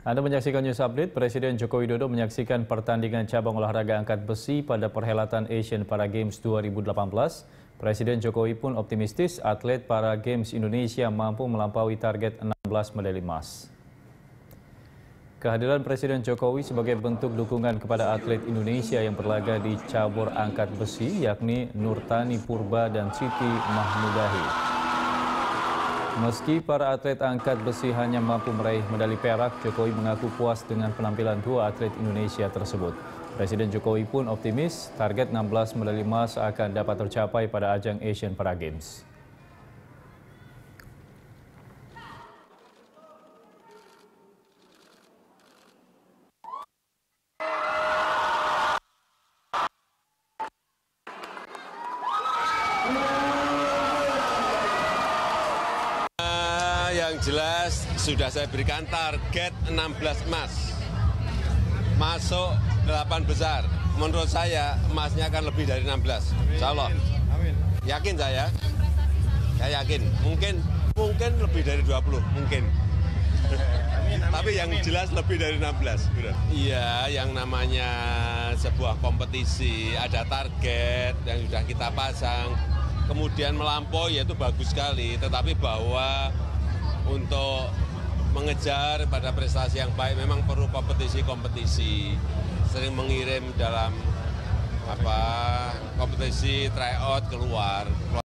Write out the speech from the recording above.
Anda menyaksikan News Update. Presiden Joko Widodo menyaksikan pertandingan cabang olahraga angkat besi pada perhelatan Asian Para Games 2018. Presiden Jokowi pun optimistis atlet Para Games Indonesia mampu melampaui target 16 medali emas. Kehadiran Presiden Jokowi sebagai bentuk dukungan kepada atlet Indonesia yang berlaga di cabur angkat besi, yakni Nurtani Purba dan Siti Mahmudahi. Meski para atlet angkat besi hanya mampu meraih medali perak, Jokowi mengaku puas dengan penampilan dua atlet Indonesia tersebut. Presiden Jokowi pun optimis target 16 medali emas akan dapat tercapai pada ajang Asian Para Games. Yang jelas sudah saya berikan target 16 emas, masuk 8 besar. Menurut saya emasnya akan lebih dari 16, insya Allah. Yakin saya yakin. Mungkin lebih dari 20, mungkin. Tapi yang jelas lebih dari 16. Iya, yang namanya sebuah kompetisi, ada target yang sudah kita pasang, kemudian melampaui, itu bagus sekali. Tetapi bahwa untuk mengejar pada prestasi yang baik memang perlu kompetisi-kompetisi, sering mengirim dalam kompetisi tryout keluar.